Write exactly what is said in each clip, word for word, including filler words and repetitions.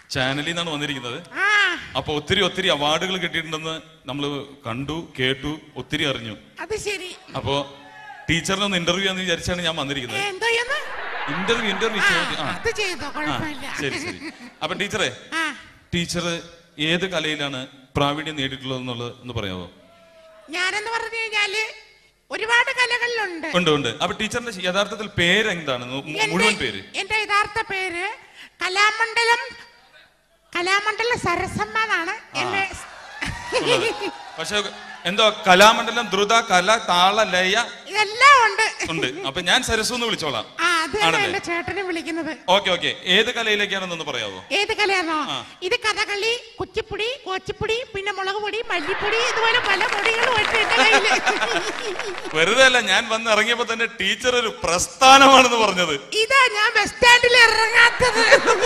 ചാനലിൽ നിന്നാണ് വന്നിരിക്കുന്നത്. അപ്പൊ ഒത്തിരി ഒത്തിരി അവാർഡുകൾ കിട്ടിയിട്ടുണ്ടെന്ന് നമ്മള് കണ്ടു, കേട്ടു, ഒത്തിരി അറിഞ്ഞു. അത് ശരി. അപ്പൊ ടീച്ചറിനെ ഒന്ന് ഇന്റർവ്യൂ എന്ന് വിചാരിച്ചാണ് ഞാൻ വന്നിരിക്കുന്നത്. ഇന്റർവ്യൂ ഇന്റർവ്യൂ ശരി ശരി. അപ്പൊ ടീച്ചറെ, ടീച്ചർ ഏത് കലയിലാണ് പ്രാവീണ്യം നേടിയിട്ടുള്ളത് എന്നുള്ളത് ഒന്ന് പറയാമോ? ഞാനെന്ന് പറഞ്ഞു കഴിഞ്ഞാല് ഒരുപാട് കലകളിലുണ്ട്. ഉണ്ട് ഉണ്ട്. അപ്പൊ ടീച്ചറിന്റെ യഥാർത്ഥത്തിൽ പേര് എന്താണ്? മുഴുവൻ പേര്? എന്റെ യഥാർത്ഥ പേര് കലാമണ്ഡലം കലാമണ്ഡലം സരസമ്മ എന്നാണ്. എന്നെ പക്ഷെ എന്തോ കലാമണ്ഡലം, ദ്രുത, കല, താള, ലയ ഇതെല്ലാം ഉണ്ട് ഉണ്ട്. അപ്പൊ ഞാൻ സരസു എന്ന് വിളിച്ചോളാം. ചേട്ടനെ വിളിക്കുന്നത്. Okay okay. ഏത് കലയിലേക്കാണെന്നൊന്ന് പറയാവോ? ഏത് കലയാണോ? ഇത് കഥകളി, കുച്ചിപ്പുടി, കോച്ചിപ്പുടി, പിന്നെ മുളക് പൊടി, മല്ലിപ്പൊടി, ഇതുപോലെ പല പൊടികളും ഉണ്ട്. വെറുതെ അല്ല, ഞാൻ വന്ന് ഇറങ്ങിയപ്പോ തന്നെ ടീച്ചർ ഒരു പ്രസ്ഥാനമാണെന്ന് പറഞ്ഞത്. ഇതാ ഞാൻ ബസ് സ്റ്റാൻഡിൽ ഇറങ്ങാത്തത്.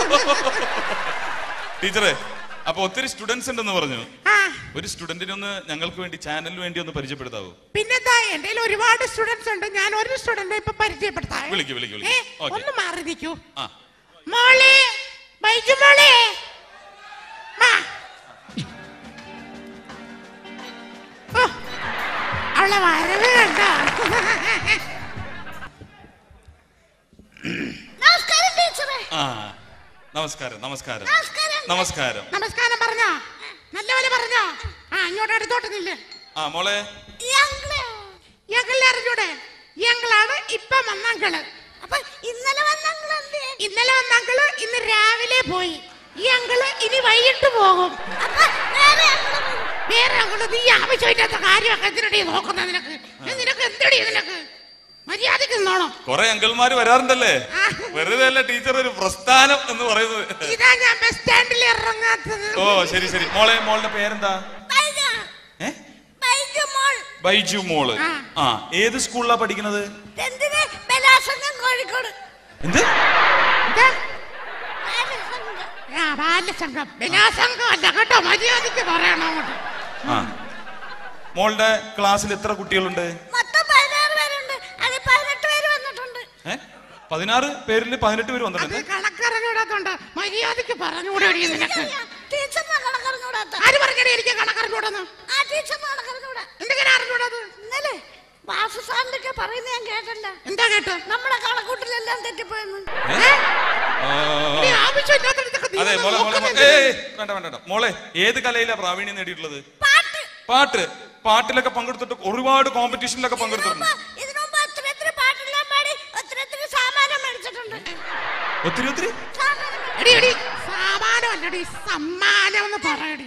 ടീച്ചറെ, അപ്പൊ ഒത്തിരി സ്റ്റുഡൻസ് ഉണ്ടെന്ന് പറഞ്ഞു. ഒരു സ്റ്റുഡന്റിനെ ഒന്ന് ഞങ്ങൾക്ക് വേണ്ടി, ചാനലിന് വേണ്ടി ഒന്ന് പരിചയപ്പെടുത്താവോ? പിന്നെന്താ, എന്റെ ഒരുപാട് സ്റ്റുഡൻസ് ഉണ്ട്. ഞാൻ ഒരു സ്റ്റുഡന്റ് ഇപ്പൊ പരിചയപ്പെടുത്താം. വിളിക്കൂ വിളിക്കൂ. ഒന്ന് മാറി നിൽക്കൂ. മോളെ, ബൈജു മോളെ, അവളെ വരവ് കണ്ടോ? നമസ്കാരം നമസ്കാരം നമസ്കാരം നമസ്കാരം. പറഞ്ഞോ, നല്ലപോലെ പറഞ്ഞോ. ആ, ഇങ്ങോട്ട് അടുത്തോട്ട് നില്ല്. ആ മോളെ, ഞങ്ങളെ അറിഞ്ഞൂടെ? ഞങ്ങളാണ് ഇപ്പൊ വന്നങ്ങള്. അപ്പൊ ഇന്നലെ വന്നങ്ങള് ഇന്നലെ വന്നങ്ങള് ഇന്ന് രാവിലെ പോയി. ഈ അങ്കിള് ഇനി വൈകിട്ട് പോകും. വേറെ അങ്കിള് നീ ആവശ്യമില്ലാത്ത കാര്യമൊക്കെ എന്തിനടി നോക്കുന്നത്? നിനക്ക് നിനക്ക് എന്തടി? നിനക്ക് മര്യാദക്ക് നിന്നോണം. കൊറേ അങ്കിൾമാര് വരാറുണ്ടല്ലേ? വെറുതെ അല്ല ടീച്ചർ ഒരു പ്രസ്ഥാനം എന്ന് പറയുന്നത്. ഇതാ ഞാൻ ബസ് സ്റ്റാൻഡിൽ ഇറങ്ങാത്തത്. ഓ ശരി ശരി. മോളെ, മോളുടെ പേരെന്താ? ബൈജു മോള്. ആ, ഏത് സ്കൂളിലാ പഠിക്കുന്നത്? എന്ത്? ബാലസംഘം. ബലാസംഘം അല്ല കേട്ടോ, മര്യാദക്ക് പറയണം അങ്ങോട്ട്. ആ, മോളുടെ ക്ലാസ്സിൽ എത്ര കുട്ടികളുണ്ട്? പതിനാറ് പേരിൽ പതിനെട്ട് പേര് വന്നിട്ടുണ്ട്. കണക്കറിഞ്ഞൂടാത്തോണ്ട് മര്യാദക്ക് പറഞ്ഞുകൂടെ നിനക്ക്? ആര് പറഞ്ഞേ എനിക്ക് കണക്കറിഞ്ഞൂടെന്ന്? എന്തെങ്കിലും അറിഞ്ഞൂടത്? ഇന്നലെ വാസു സാറിന്റെ പറയുന്നത് ഞാൻ കേട്ടല്ല. എന്താ കേട്ടോ? നമ്മുടെ കണക്കൂട്ടിലെല്ലാം തെറ്റിപ്പോയെന്ന്. അതെ മോളെ, വേണ്ട വേണ്ട. മോളെ, ഏത് കലയിലാ പ്രാവീണ്യം നേടിയിട്ടുള്ളത്? പാട്ട്. പാട്ടിലൊക്കെ പങ്കെടുത്തിട്ട് ഒരുപാട് കോമ്പറ്റീഷനിലൊക്കെ പങ്കെടുത്തിട്ടുണ്ട്. ഒത്തിരി ഒത്തിരി സാമാനം അല്ലടി, സമ്മാനം എന്ന് പറയടി.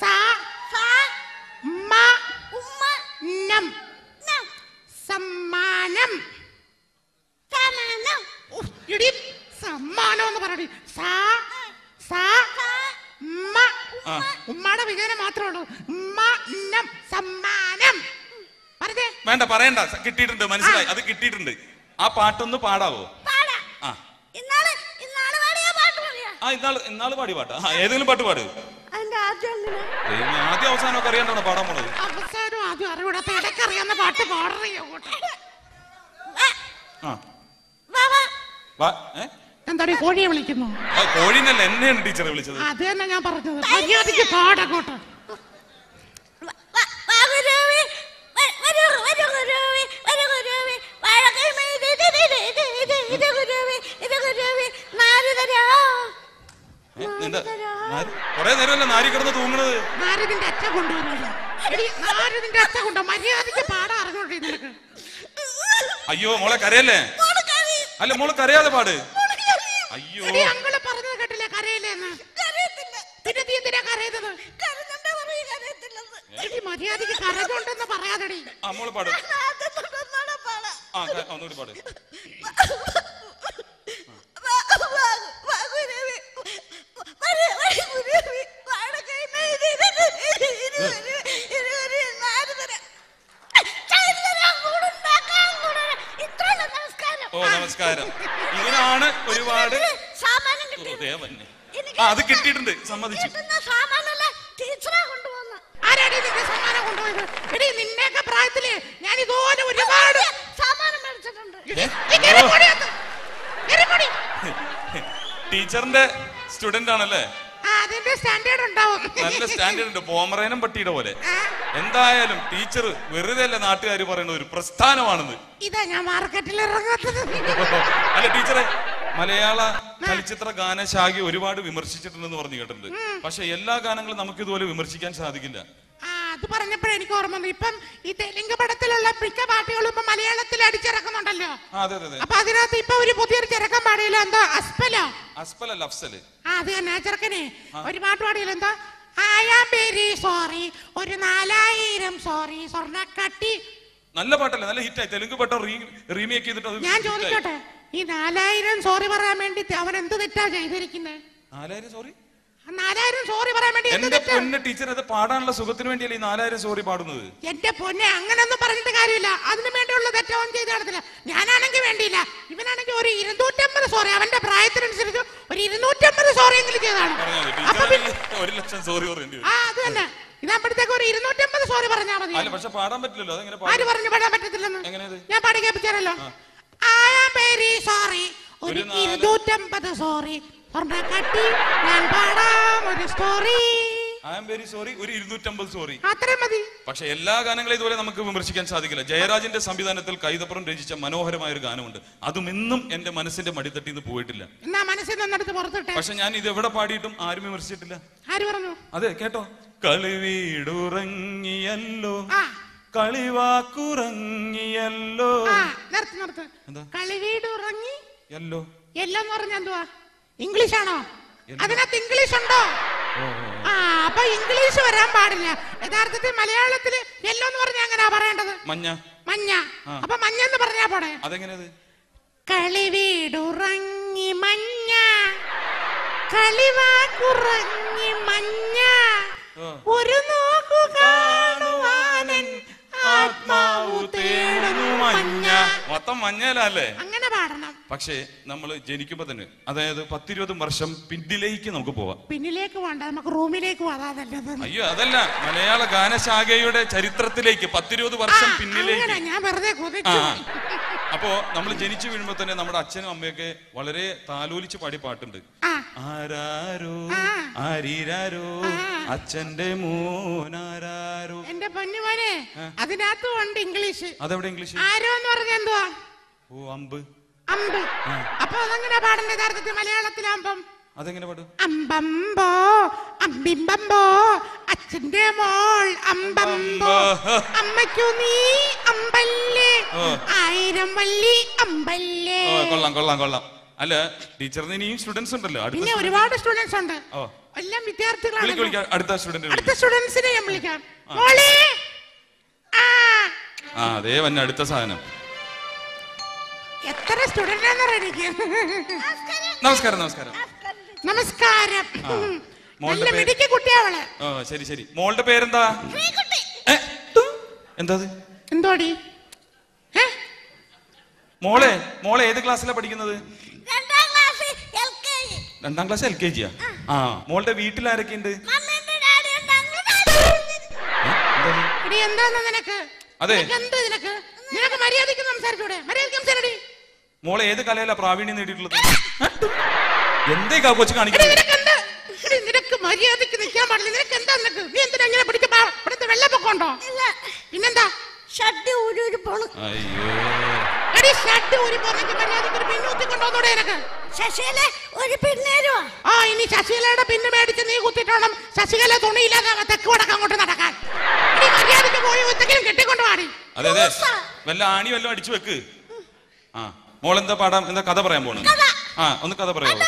സമ്മാനം സമ്മാനം എന്ന് പറയടി. ഉമ്മയുടെ വിജയനം മാത്രമേ ഉള്ളൂ. സമ്മാനം പറഞ്ഞേ. വേണ്ട, പറയണ്ട. കിട്ടിയിട്ടുണ്ട്, മനസ്സിലായി. അത് കിട്ടിയിട്ടുണ്ട്. ആ പാട്ടൊന്ന് പാടാവോ? ആ, ഇന്നാള് ഇന്നാള് പാടി പാട്ടാ. ഏതെങ്കിലും പാട്ട് പാട്. ആദ്യം അവസാനം ഒക്കെ അറിയാണ്ടാണ് പാടാൻ പോണത്. അവസാനം ആദ്യം അറിവിടാത്ത ഇടയ്ക്ക് അറിയാവുന്ന പാട്ട് പാടറിയോ? എന്താടി കോഴിയെ വിളിക്കുന്നു? കോഴിനല്ല, എന്നെയാണ് ടീച്ചറെ വിളിച്ചത്. അത് തന്നെ ഞാൻ പറഞ്ഞത്. മര്യാദയ്ക്ക് പാടങ്ങോട്ട്. കൊറേ നേരമല്ല നാരി കിടന്ന് തൂങ്ങണത്. നാരദിന്റെ അച്ഛ കൊണ്ടുവരുമല്ലോ. നാരദിന്റെ അച്ഛ കൊണ്ടോ? മര്യാദയ്ക്ക് പാടാ അറിഞ്ഞോട്ടെ നിനക്ക്. അയ്യോ മോളെ, കരയല്ലേ? അല്ല മോള് കരയാതെ പാട്. അയ്യോ, അങ്ങള് പറഞ്ഞത് കേട്ടില്ലേ കരയില്ലേന്ന്? പിന്നെ നീ എന്തിനാ കരയുന്നത്? മര്യാദയ്ക്ക് കരഞ്ഞോണ്ടെന്ന് പറയാതെടി. ആ മോള് പാട്. ആ ഒന്നുകൂടി പാട്. ഓ നമസ്കാരം. ഇതിനാണ് ഒരുപാട് അത് കിട്ടിയിട്ടുണ്ട്, സമ്മതിച്ചു. നിന്നെയൊക്കെ പ്രായത്തില് ഞാൻ ഇതുപോലെ ഒരുപാട് സാമാനം മേടിച്ചിട്ടുണ്ട്. ടീച്ചറിന്റെ സ്റ്റുഡന്റ് ആണല്ലേ? നല്ല സ്റ്റാൻഡേർഡ് ഉണ്ട്, പോമറേനും പട്ടിയുടെ പോലെ. എന്തായാലും ടീച്ചർ വെറുതെ അല്ല നാട്ടുകാർ പറയുന്ന ഒരു പ്രസ്ഥാനമാണെന്ന്. ഇതാ ഞാൻ മാർക്കറ്റിൽ ഇറങ്ങാത്തത്. അല്ല ടീച്ചറെ, മലയാള ചലച്ചിത്ര ഗാനശാഖ ഒരുപാട് വിമർശിച്ചിട്ടുണ്ടെന്ന് പറഞ്ഞു കേട്ടിട്ടുണ്ട്. പക്ഷെ എല്ലാ ഗാനങ്ങളും നമുക്ക് ഇതുപോലെ വിമർശിക്കാൻ സാധിക്കില്ല. അത് പറഞ്ഞപ്പോഴേ എനിക്ക് ഓർമ്മ വന്നു. ഇപ്പം ഈ തെലുങ്ക് പടത്തിലുള്ള മിക്ക പാട്ടുകളും ഇപ്പൊ മലയാളത്തിൽ അടിച്ചിറക്കുന്നുണ്ടല്ലോ. അപ്പൊ അതിനകത്ത് ഇപ്പൊ ഒരു പുതിയൊരു ചെറുക്കൻ പാടിയല്ലോ, എന്തോ അസ്പലോ അസ്പലല്ല അഫ്സല്. ആ അത് തന്നെ, ആ ചെറുക്കനെ ഒരു പാട്ട് പാടിയല്ലോ, എന്തോ ഐ ആം വെരി സോറി, ഒരു നാലായിരം സോറി, സ്വർണ്ണക്കട്ടി. നല്ല പാട്ടല്ലേ, നല്ല ഹിറ്റായി. തെലുങ്ക് പാട്ട് റീമേക്ക് ചെയ്തിട്ട്. ഞാൻ ചോദിച്ചോട്ടെ, ഈ നാലായിരം സോറി പറയാൻ വേണ്ടി അവൻ എന്ത് തെറ്റാ ചെയ്തിരിക്കുന്നത്? നാലായിരം സോറി നാലായിരം സോറി പറയാൻ വേണ്ടി എന്റെ പൊന്നെ ടീച്ചർ, അത് പാടാനുള്ള സുഖത്തിന് വേണ്ടിയല്ലേ ഈ നാലായിരം സോറി പാടുന്നത്? എന്റെ പൊന്നെ, അങ്ങനൊന്നും പറഞ്ഞിട്ട് കാര്യമില്ല. അതിനു വേണ്ടിയുള്ള തെറ്റവൻ ചെയ്ത് നടത്തില്ല. ഞാനാണെങ്കിൽ വേണ്ടിയില്ല, ഇവനാണെങ്കിൽ ഒരു ഇരുന്നൂറ്റമ്പത് സോറി, അവന്റെ പ്രായത്തിനനുസരിച്ച് ഒരു ഇരുന്നൂറ്റമ്പത് സോറി എങ്കിലും ചെയ്താണ്. ഒരു ലക്ഷം സോറി പറയേണ്ടി വരും. ആ അത് തന്നെ, ഇതാകുമ്പോഴത്തേക്ക് ഒരു ഇരുന്നൂറ്റമ്പത് സോറി പറഞ്ഞാൽ മതി. പക്ഷെ പാടാൻ പറ്റില്ലല്ലോ. ആര് പറഞ്ഞു പാടാൻ പറ്റത്തില്ലെന്ന്? ഞാൻ പാടി കേൾപ്പിച്ചാലോ. ഐ ആം വെരി സോറി, ഒരു ഇരുന്നൂറ്റമ്പത് സോറി, സ്വർണ്ണക്കട്ടി, ഞാൻ പാടാം ഒരു story. I am very sorry, ഒരു ഇരുന്നൂറ്റമ്പത് സോറി, അത്രയും മതി. പക്ഷെ എല്ലാ ഗാനങ്ങളും ഇതുപോലെ നമുക്ക് വിമർശിക്കാൻ സാധിക്കില്ല. ജയരാജിന്റെ സംവിധാനത്തിൽ കൈതപ്പുറം രചിച്ച മനോഹരമായ ഒരു ഗാനമുണ്ട്. അതും ഇന്നും എന്റെ മനസ്സിന്റെ മടിത്തട്ടിൽ നിന്ന് പോയിട്ടില്ല. എന്നാ മനസ്സിൽ നിന്നെടുത്ത് പുറത്തിട്ടെ. പക്ഷെ ഞാൻ ഇത് എവിടെ പാടിയിട്ടും ആരും വിമർശിച്ചിട്ടില്ല. ആര് പറഞ്ഞു? അതെ കേട്ടോ. കളിവീടുറങ്ങിയല്ലോ, കളിവാക്കുറങ്ങിയല്ലോ. നിർത്ത് നിർത്ത്. കളിവീടുറങ്ങി യല്ലോ. യെല്ലോ എന്ന് പറഞ്ഞ എന്തുവാ? ഇംഗ്ലീഷ് ആണോ? അതിനകത്ത് ഇംഗ്ലീഷ് ഉണ്ടോ? ആ അപ്പൊ ഇംഗ്ലീഷ് വരാൻ പാടില്ല. യഥാർത്ഥത്തിൽ മലയാളത്തില് യെല്ലോ എന്ന് പറഞ്ഞാ എങ്ങനെയാ പറയേണ്ടത്? മഞ്ഞ. മഞ്ഞ. അപ്പൊ മഞ്ഞ എന്ന് പറഞ്ഞാ പോടെ? അതെങ്ങനെയത്? കളിവീടുറങ്ങി മഞ്ഞ, കളിവാക്കുറങ്ങി മഞ്ഞ, ഒരു നോക്കു കാണുവാനൻ ആത്മാവു തേടുന്നു മഞ്ഞ. മൊത്തം മഞ്ഞലല്ലേ? അങ്ങനെ പാടണം. പക്ഷേ നമ്മൾ ജനിക്കുമ്പോ തന്നെ, അതായത് പത്തിരുപത് വർഷം പിന്നിലേക്ക് നമുക്ക് പോവാം. പിന്നിലേക്ക് പോകണ്ട, നമുക്ക് റൂമിലേക്ക് പോകാം. അയ്യോ അതല്ല, മലയാള ഗാനശാഖയുടെ ചരിത്രത്തിലേക്ക് പത്തിരുപത് വർഷം പിന്നിലേക്ക്. ഞാൻ വെറുതെ അപ്പോ നമ്മൾ ജനിച്ചു വീഴുമ്പോ തന്നെ നമ്മുടെ അച്ഛനും അമ്മയൊക്കെ വളരെ താലോലിച്ച് പാടി പാട്ടുണ്ട്. ആരാരോ ആരീരാരോ അച്ഛന്റെ മോനാരോ. എന്റെ പൊന്നുമോനെ, അതിനകത്തും ഉണ്ട് ഇംഗ്ലീഷ്. അതെവിടെ ഇംഗ്ലീഷ്? ആരോ എന്ന് പറഞ്ഞ എന്തുവാ? ഓ അമ്പ്. അമ്പ്. അപ്പൊ അതെങ്ങനെ പാടണ്ട യഥാർത്ഥത്തിൽ മലയാളത്തിലാകുമ്പം? അതെങ്ങനെ പാടും? അമ്പമ്പോ അമ്പിമ്പമ്പോ അച്ഛന്റെ മോൾ അമ്പമ്പോ, അമ്മയ്ക്കു നീ അമ്പല്ലേ, ആയിരം വള്ളി അമ്പല്ലേ. കൊള്ളാം കൊള്ളാം കൊള്ളാം. അല്ല ടീച്ചറിന് ഇനിയും സ്റ്റുഡൻസ് ഉണ്ടല്ലോ? പിന്നെ ഒരുപാട് സ്റ്റുഡൻസ് ഉണ്ട്, എല്ലാം വിദ്യാർത്ഥികളാണ്. അടുത്ത സ്റ്റുഡന്റ് അടുത്ത സ്റ്റുഡൻസിനെ ഞാൻ വിളിക്കാം. മോളെ. ആ അതേ വന്നെ അടുത്ത സാധനം. എത്ര സ്റ്റുഡന്റ് ആണെന്ന് എനിക്ക്. നമസ്കാരം നമസ്കാരം നമസ്കാരം. നല്ല മിടുക്കി കുട്ടിയാവളെ. ഓ ശരി ശരി. മോളുടെ പേരെന്താ? എന്താ എന്തോടി? മോളെ മോളെ ഏത് ക്ലാസ്സിലാ പഠിക്കുന്നത്? രണ്ടാം ക്ലാസ് എൽ കെ ജിയാ? ആ മോളുടെ വീട്ടിൽ ആരൊക്കെ ഉണ്ട്? എന്താന്ന് നിനക്ക്? അതെ നിനക്ക് നിനക്ക് മര്യാദയ്ക്ക് സംസാരിച്ചൂടെ? മര്യാദയ്ക്ക് സംസാരിക്കടി. മോളെ ഏത് കലയിലാ പ്രാവീണ്യം നേടിയിട്ടുള്ളത്? എന്തേ കൊച്ചു കാണിക്കുന്നത്? നിനക്ക് മര്യാദയ്ക്ക് നിൽക്കാൻ പാടില്ല. നിനക്ക് എന്താ? നിനക്ക് നീ എന്തിനാ ഇങ്ങനെ പിടിച്ച ഇവിടുത്തെ വെള്ളപ്പൊക്കം ഉണ്ടോ? പിന്നെന്താ? ഷഡ് ഊരി ഊരി പോണു. എടി ഷഡ് ഊരി പോന്നെങ്കിൽ മര്യാദയ്ക്ക് ഒരു പിന്നു കുത്തിക്കൊണ്ടോന്നൂടെ നിനക്ക്? ശശികല ഒരു പിന്നേരുവാ. ആ ഇനി ശശികലയുടെ പിന്ന് മേടിച്ച് നീ കുത്തിട്ടോണം ശശികല തുണിയില്ലാതെ തെക്ക് വടക്ക് അങ്ങോട്ട് നടക്കാൻ. നീ മര്യാദയ്ക്ക് പോയി ഒത്തെങ്കിലും കെട്ടിക്കൊണ്ട് പാടി. അതെ അതെ, വല്ല ആണി വല്ലതും അടിച്ചു വെക്ക്. ആ മോളെന്താ പാടാം? എന്താ കഥ പറയാൻ പോണു? ആ ഒന്ന് കഥ പറയാമോ?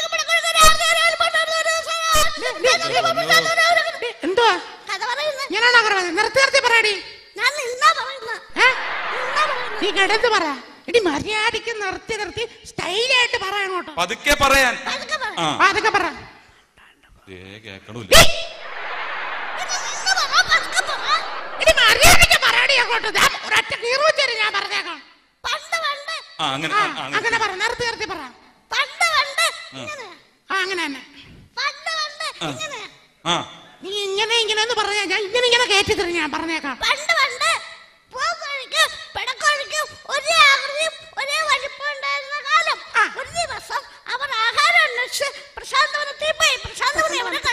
എന്തുവാ ഞാനാണോ പറയുന്നത്? നിർത്തി നിർത്തി പറയടി. നീ കിടന്ന് പറ. ഇടി മര്യാദയ്ക്ക് നിർത്തി നിർത്തി സ്റ്റൈലായിട്ട് പറ അങ്ങോട്ട്. പതുക്കെ പറയാൻ. അതൊക്കെ പറ. കേക്കണില്ല. ഇടി മര്യാദയ്ക്ക് പറയടി അങ്ങോട്ട്. ഒരൊറ്റ കീറുവെച്ചാല് ഞാൻ പറഞ്ഞേക്കാം. അങ്ങനെ അങ്ങനെ പറ, നിർത്തി നിർത്തി പറ. ആ അങ്ങനെ തന്നെ. നീ ഇങ്ങനെ ഇങ്ങനെ എന്ന് പറഞ്ഞാ ഞാൻ ഇങ്ങനെ ഇങ്ങനെ കയറ്റി തരും. ഞാൻ പറഞ്ഞേക്കാം. പണ്ട് പണ്ട് ഒരേ ആകൃതിയും ഒരേ വലിപ്പമുണ്ടായിരുന്ന കാലം. ഒരു ദിവസം അവർ ആഹാരം അന്വേഷിച്ച് പ്രശാന്തവനത്തിൽ പോയി. പ്രശാന്തവനെ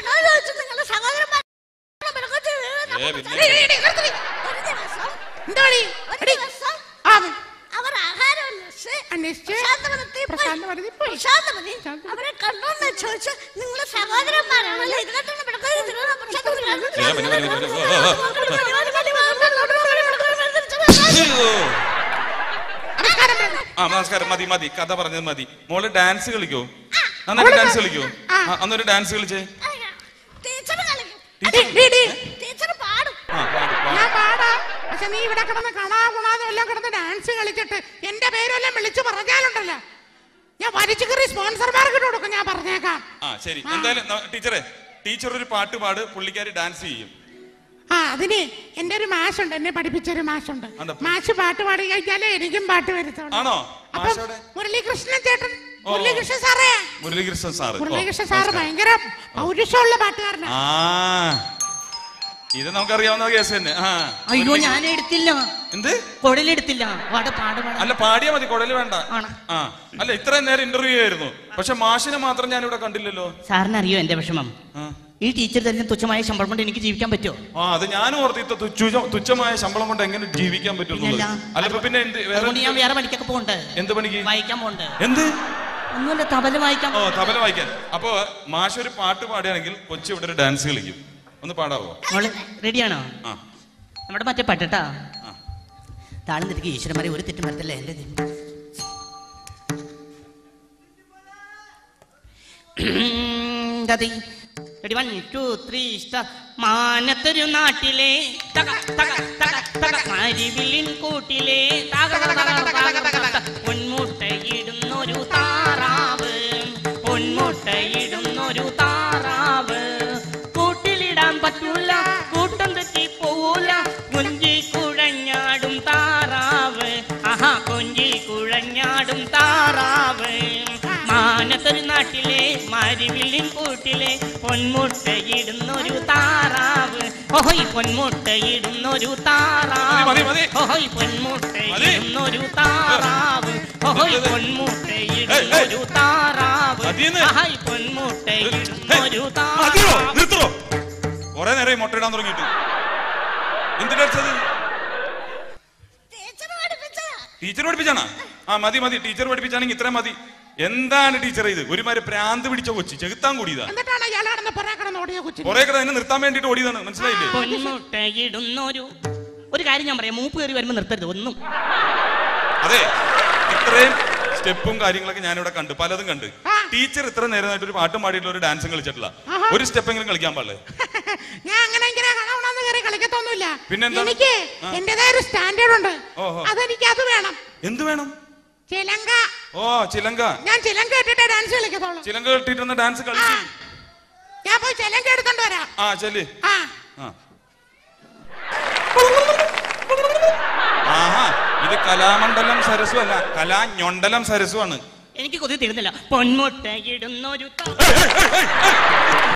അവർ ആഹാരം അവരെ കണ്ടോന്ന് ചോദിച്ചു. നിങ്ങളെ സഹോദരന്മാരാണല്ലോ. ആ നമസ്കാരം. മതി മതി, കഥ പറഞ്ഞത് മതി. മോള് ഡാൻസ് കളിക്കോ? നന്നായിട്ട് ഡാൻസ് കളിക്കോ? അന്നൊരു ഡാൻസ് കളിച്ചേ. പക്ഷെ നീ ഇവിടെ കിടന്ന് കാണാ ഗുണാതെ എല്ലാം കിടന്ന് ഡാൻസ് കളിച്ചിട്ട് എന്റെ പേരെല്ലാം വിളിച്ചു പറഞ്ഞാലുണ്ടല്ലോ, ഞാൻ വലിച്ചു കയറി സ്പോൺസർമാർക്ക് കൊടുക്കും. ഞാൻ പറഞ്ഞേക്കാം. ആ ശരി. എന്തായാലും ടീച്ചറെ, ടീച്ചർ ഒരു പാട്ട് പാട്, പുള്ളിക്കാരി ഡാൻസ് ചെയ്യും. ആ അതിന് എന്റെ ഒരു മാഷുണ്ട്, എന്നെ പഠിപ്പിച്ചൊരു മാഷുണ്ട്. മാഷ് പാട്ട് പാടി കഴിച്ചാലേ എനിക്കും പാട്ട് വരുത്തുള്ളൂ. മുരളീകൃഷ്ണൻ ചേട്ടൻ, മുരളീകൃഷ്ണൻ സാറേ, മുരളീകൃഷ്ണൻ സാറ് മുരളീകൃഷ്ണൻ സാറ് ഭയങ്കര പൗരുഷമുള്ള പാട്ടുകാരനാണ്. ഇത് നമുക്കറിയാവുന്ന കേസ് തന്നെ. അയ്യോ ഞാൻ എടുത്തില്ല. എന്ത് കുടലെടുത്തില്ല? അല്ല പാടിയാ മതി, കുടല് വേണ്ട. ആ അല്ല, ഇത്രയും നേരം ഇന്റർവ്യൂ ആയിരുന്നു, പക്ഷെ മാഷിനെ മാത്രം ഞാൻ ഇവിടെ കണ്ടില്ലല്ലോ. സാറിന് അറിയോ എന്റെ വിഷമം? ഈ ടീച്ചർ തന്നെ തുച്ഛമായ ശമ്പളം കൊണ്ട് എനിക്ക് ജീവിക്കാൻ പറ്റുമോ? ആ അത് ഞാനും ഓർത്തി, തുച്ഛമായ ശമ്പളം കൊണ്ട് എങ്ങനെ ജീവിക്കാൻ പറ്റും? അല്ല പിന്നെ ഞാൻ വേറെ പണിക്കൊക്കെ പോകണ്ടേ? എന്ത് പണിക്ക്? വായിക്കാൻ പോകണ്ടേ? എന്ത്? ഒന്നുമില്ല, തബല വായിക്കാൻ. ഓ തബല വായിക്കാൻ. അപ്പൊ മാഷ് ഒരു പാട്ട് പാടുകയാണെങ്കിൽ കൊച്ചു ഇവിടെ ഒരു ഡാൻസ് കളിക്കും. ഒന്ന് പാടാവോ? റെഡിയാണോ? നമ്മുടെ മറ്റേ പാട്ടാ. താളം തെറ്റിക്ക് ഈശ്വരന്മാരെ ഒരു തെറ്റും വരത്തല്ലേ എന്റെ. Ready, one two three star. മാനത്തൊരു നാട്ടിലെ കരിവിലിൻ കൂട്ടിലെ പൊന്മുട്ടയിടുന്നൊരു താറാവ്, പൊന്മുട്ടയിടുന്നൊരു താറാവ്. കൂട്ടിലിടാൻ പറ്റൂല, കൂട്ടം തെറ്റി പോവൂല, കൊഞ്ചി കുഴഞ്ഞാടും താറാവ്. ആഹാ, കൊഞ്ചി കുഴഞ്ഞാടും താറാവ്. മാനത്തൊരു നാട്ടിലെ മരുവിലിൻ കൂട്ടിലെ പൊന്മുട്ടയിടുന്നൊരു താറാവ്. ഓഹോയ് പൊന്മുട്ടയിടുന്നൊരു താറാവ്, ഓഹോയ് പൊന്മുട്ടയിടുന്നൊരു താറാവ്, ഓഹോയ് പൊന്മുട്ടയിടുന്നൊരു താറാവ്, ആഹായ് പൊന്മുട്ടയിടുന്നൊരു താറാവ്. കൊറേ നേരം മുട്ടയിടാൻ തുടങ്ങിയിട്ട് എന്തിനടിച്ചത്? ടീച്ചർ പഠിപ്പിച്ചാണോ? ആ മതി മതി, ടീച്ചർ പഠിപ്പിച്ചാണെങ്കിൽ ഇത്രയും മതി. എന്താണ് ടീച്ചർ ഇത്? ഒരുമാതിരി പ്രാന്ത് പിടിച്ച കൊച്ചി ചെകുത്താൻ കൂടിയതാ. കൊറേ കട എന്നെ നിർത്താൻ വേണ്ടിട്ട് ഓടിയതാണ്, മനസ്സിലായില്ലേ? പൊന്മുട്ടയിടുന്നൊരു ഒരു കാര്യം ഞാൻ പറയാം, മൂപ്പ് കയറി വരുമ്പോ നിർത്തരുത് ഒന്നും. അതെ, ഇത്രയും സ്റ്റെപ്പും കാര്യങ്ങളൊക്കെ ഞാനിവിടെ കണ്ട്, പലതും കണ്ട്. ടീച്ചർ ഇത്ര നേരമായിട്ട് ഒരു പാട്ടും പാടിയിട്ടുള്ള ഒരു ഡാൻസും കളിച്ചിട്ടില്ല. ഒരു സ്റ്റെപ്പ് എങ്കിലും കളിക്കാൻ പാടില്ലേ? ഞാൻ അങ്ങനെ ഇങ്ങനെ കളിക്കത്തൊന്നുമില്ല. പിന്നെന്താ? എനിക്ക് എന്റേതായ ഒരു സ്റ്റാൻഡേർഡ് ഉണ്ട്. അതെനിക്ക് അത് വേണം. എന്ത് വേണം? ചിലങ്ക. ഓ ചിലങ്ക. ഞാൻ ചിലങ്ക ഇട്ടിട്ട് ഡാൻസ് കളിക്കത്തുള്ളൂ. ചിലങ്ക ഇട്ടിട്ട് ഡാൻസ് കളിക്കും. ഞാൻ പോയി ചിലങ്ക എടുത്തോണ്ട് വരാം. ആ ചെല്ല്. ആഹാ, ഇത് കലാമണ്ഡലം സരസ്വ അല്ല, കലാഞൊണ്ടലം സരസ്വാണ്. എനിക്ക് കൊതി തീരുന്നില്ല. പൊന്മുട്ടയിടുന്നൊരു